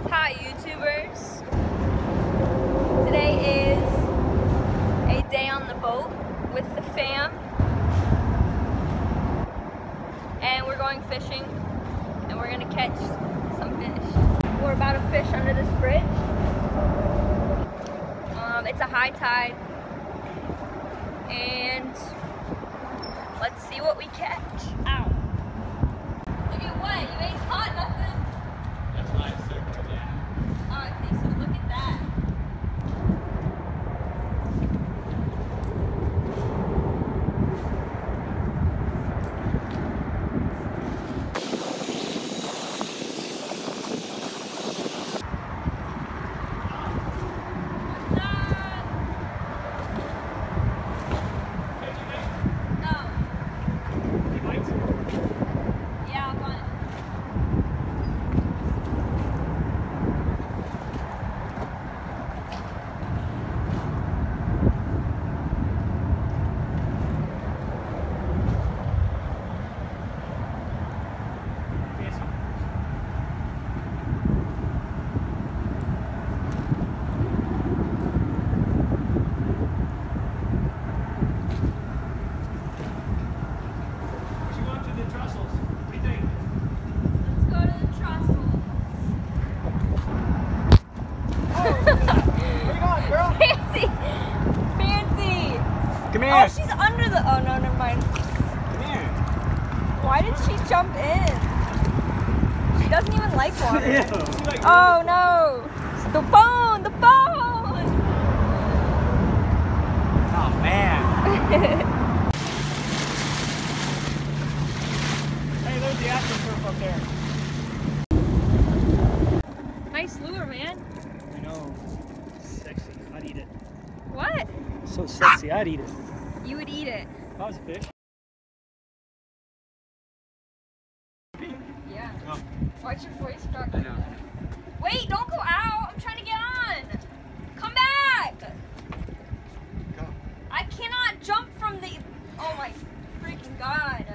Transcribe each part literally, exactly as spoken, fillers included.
Hi YouTubers. Today is a day on the boat with the fam. And we're going fishing and we're gonna catch some fish. We're about to fish under this bridge. Um, it's a high tide. And let's see what we catch. Ow. Look at what? You ain't caught nothing. That's why I circled, yeah. Oh, okay, so look at that. Come here. Oh, she's under the. Oh no, never mind. Come here. Why did she jump in? She doesn't even like water. Like, oh no! The phone! The phone! Oh man. Hey, there's the AstroTurf up there. Nice lure, man. I know. Sexy. I'd eat it. What? So sexy. I'd eat it. You would eat it. If I was a fish. Yeah. Oh. Why'd your voice start? I know. Wait, don't go out. I'm trying to get on. Come back. Go. I cannot jump from the. Oh my freaking god.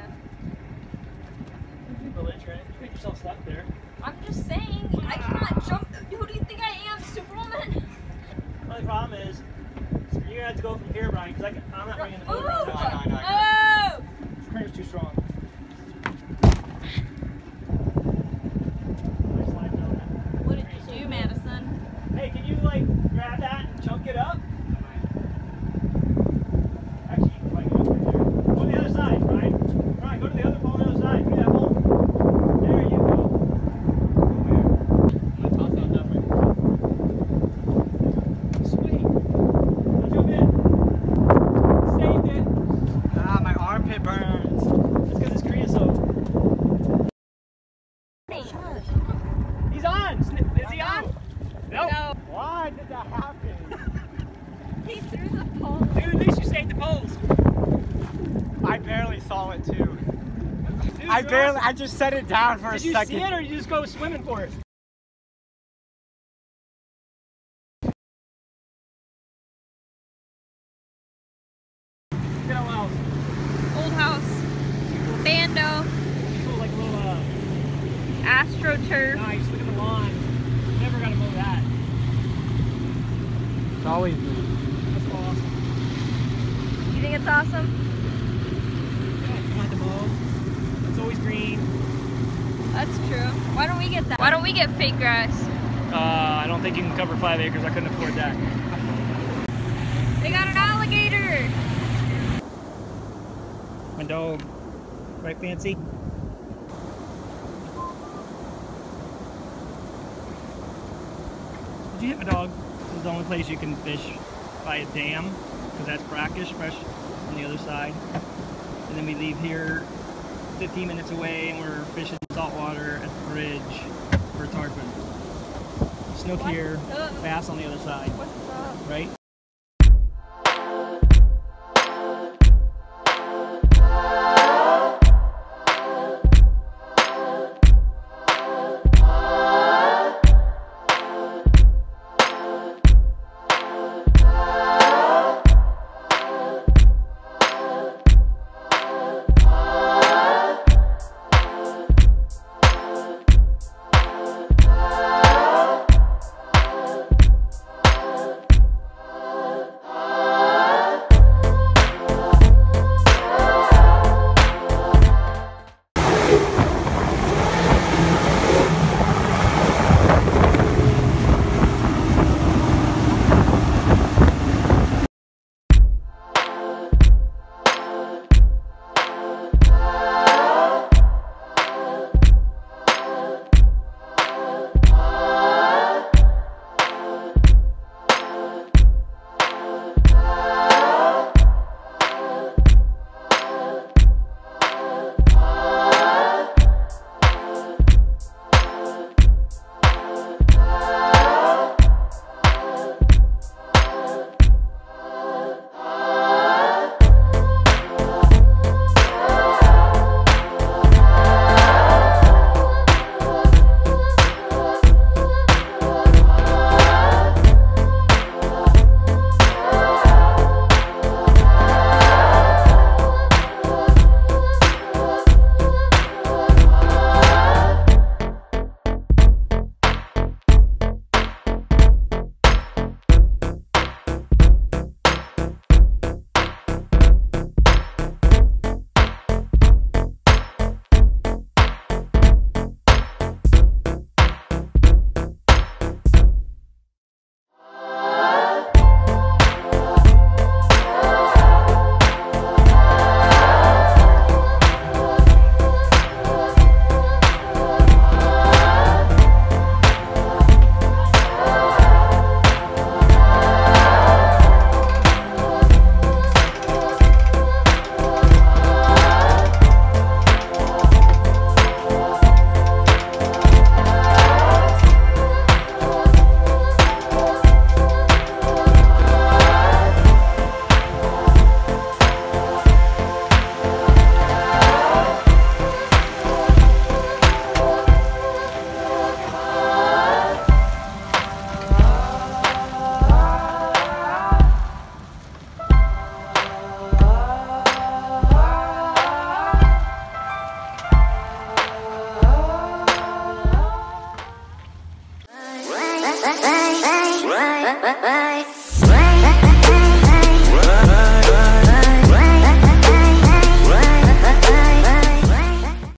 Well, then, Trent, you get yourself stuck there. I'm just saying, I cannot jump. Who do you think I am, Superwoman? The only problem is, you're gonna have to go from here, Brian, because I'm not bringing the boat Move! around. No, no, no. Oh! The current's too strong. What did you do, Madison? Hey, can you like grab that and chunk it up? Actually, you can probably get up right there. Go to the other side, Brian. Brian, go to the other pole on the other side. Do that hole. There you go. I'm gonna toss that that way. Sweet. Now jump in. Saved it. Ah, my armpit burns. That's because it's creosote. He's on. Is he on? No. No. Why did that happen? He threw the pole. Dude, at least you saved the poles. I barely saw it too. Dude, I you're barely, awesome. I just set it down for Did a you second. see it or did you just go swimming for it? Look at how else. Old house. Bando. Cool, like a little, uh, AstroTurf. nice. Look at the lawn. Never gotta mow that. It's always That's awesome. You think it's awesome? Yeah, you don't have to mow. It's always green. That's true. Why don't we get that? Why don't we get fake grass? Uh, I don't think you can cover five acres. I couldn't afford that. They got an alligator. My dog. Right, Fancy? Did you hit my dog? This is the only place you can fish by a dam, because that's brackish, fresh on the other side. And then we leave here fifteen minutes away and we're fishing saltwater at the bridge for tarpon. Snook here, What's up? bass on the other side, What's up? right?